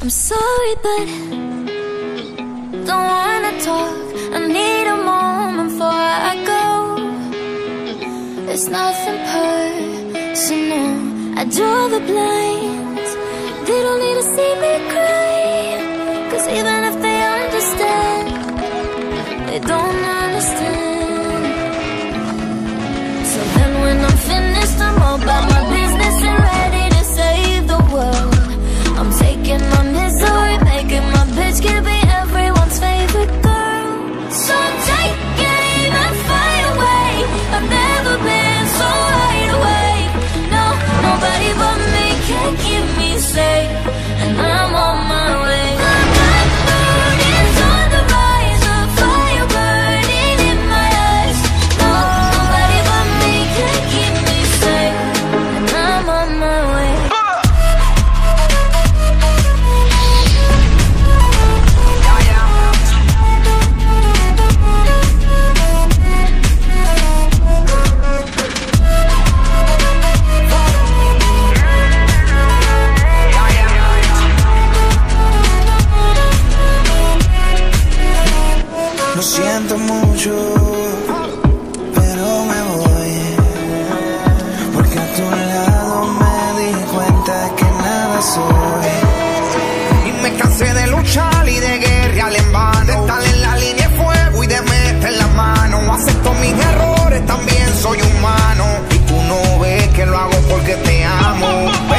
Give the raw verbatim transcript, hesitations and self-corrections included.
I'm sorry, but don't wanna talk. I need a moment before I go. It's nothing personal. I draw the blinds. They don't need to see me cry, 'cause even if they understand, they don't understand. So then when I'm finished, I'm all about my business and ready to save the world. I'm taking on misery, making my bitch can be everyone's favorite girl. So take it even far away. I've never been so wide awake. No, nobody but me can keep me safe, and I'm on my way. My mood is on the rise, a fire burning in my eyes. No, nobody but me can keep me safe, and I'm on my way. Lo siento mucho, pero me voy, porque a tu lado me di cuenta que nada soy. Y me cansé de luchar y de guerrear en vano, de estar en la línea de fuego y de meter la mano. Acepto mis errores, también soy humano, y tú no ves que lo hago porque te amo.